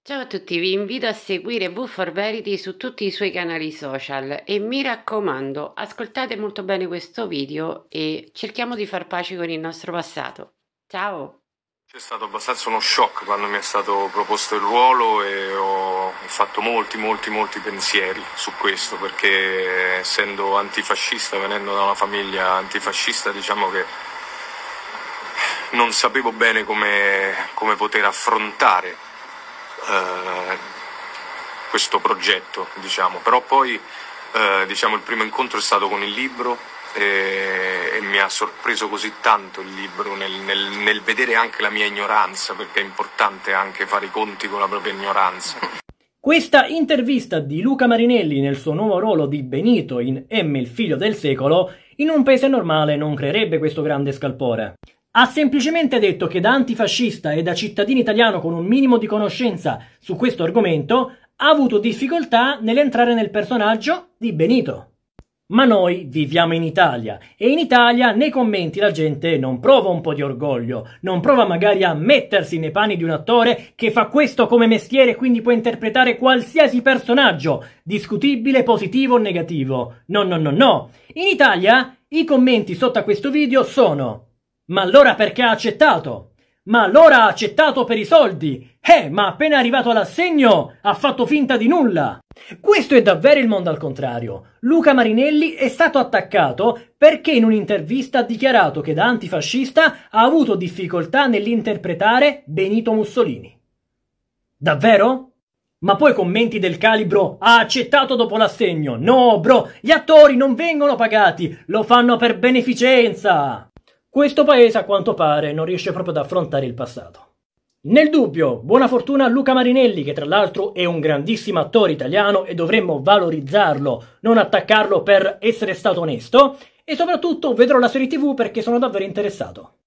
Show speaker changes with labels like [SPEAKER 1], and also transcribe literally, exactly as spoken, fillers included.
[SPEAKER 1] Ciao a tutti, vi invito a seguire V for Verity su tutti i suoi canali social e mi raccomando, ascoltate molto bene questo video e cerchiamo di far pace con il nostro passato. Ciao!
[SPEAKER 2] C'è stato abbastanza uno shock quando mi è stato proposto il ruolo e ho fatto molti, molti, molti pensieri su questo, perché essendo antifascista, venendo da una famiglia antifascista, diciamo che non sapevo bene come, come poter affrontare eh, questo progetto, diciamo. Però poi eh, diciamo, il primo incontro è stato con il libro e, e mi ha sorpreso così tanto il libro nel, nel, nel vedere anche la mia ignoranza, perché è importante anche fare i conti con la propria ignoranza.
[SPEAKER 3] Questa intervista di Luca Marinelli nel suo nuovo ruolo di Benito in M il figlio del secolo, in un paese normale non creerebbe questo grande scalpore. Ha semplicemente detto che da antifascista e da cittadino italiano con un minimo di conoscenza su questo argomento ha avuto difficoltà nell'entrare nel personaggio di Benito. Ma noi viviamo in Italia e in Italia nei commenti la gente non prova un po' di orgoglio, non prova magari a mettersi nei panni di un attore che fa questo come mestiere e quindi può interpretare qualsiasi personaggio, discutibile, positivo o negativo. No, no, no, no. In Italia i commenti sotto a questo video sono: ma allora perché ha accettato? Ma allora ha accettato per i soldi? Eh, ma appena arrivato all'assegno ha fatto finta di nulla! Questo è davvero il mondo al contrario. Luca Marinelli è stato attaccato perché in un'intervista ha dichiarato che da antifascista ha avuto difficoltà nell'interpretare Benito Mussolini. Davvero? Ma poi commenti del calibro ha accettato dopo l'assegno. No, bro, gli attori non vengono pagati, lo fanno per beneficenza! Questo paese a quanto pare non riesce proprio ad affrontare il passato. Nel dubbio, buona fortuna a Luca Marinelli, che tra l'altro è un grandissimo attore italiano e dovremmo valorizzarlo, non attaccarlo per essere stato onesto, e soprattutto vedrò la serie tivù perché sono davvero interessato.